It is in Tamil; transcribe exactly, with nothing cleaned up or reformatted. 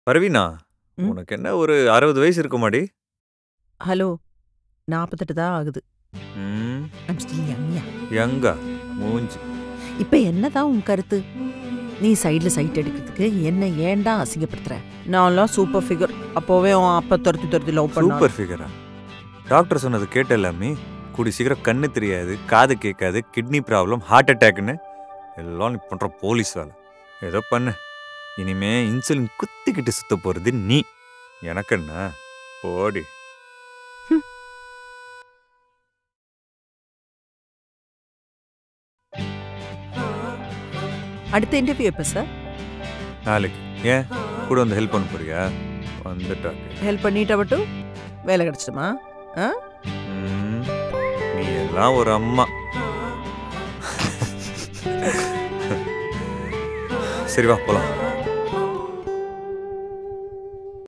பரவீனா, ம். உனக்கு என்ன ஒரு அறுபது வயசு இருக்குமாடி? ஹலோ நாற்பத்தெட்டு தான் ஆகுது. ம். I'm still யங்யா. யங்கா மூஞ்சி. இப்போ என்னதான் உன் கருத்து? நீ சைடில் சைட் எடுக்கிறதுக்கு என்ன ஏன்டா அசிங்கப்படுத்துற? நான்லாம் சூப்பர் ஃபிகர். அப்போவே உன் அப்பா துரத்தி துரத்தி லவ் பண்ணா. சூப்பர் ஃபிகரா? டாக்டர் சொன்னது கேட்டலாமே. கூடி சீக்கிரம் கண்ணு தெரியாது, காது கேட்காது, கிட்னி ப்ராப்ளம், ஹார்ட் அட்டாக்னு எல்லாம் நீ பண்ற போலீஸ் வேலை. ஏதோ பண்ணு. இனிமே இன்சுலின் குத்திக்கிட்டு சுத்த போறது நீ. எனக்கு என்ன போடி. அடுத்த இன்டர்வியூ எப்போ சார்? நாளைக்கு. ஏன் கூட வந்து ஹெல்ப் பண்ண போறியா? வந்துட்டாங்க. ஹெல்ப் பண்ணிட்டா மட்டும் வேலை கிடச்சிடுமா? ஆ ம், நீ எல்லாம் ஒரு அம்மா. சரி வா போலாம்.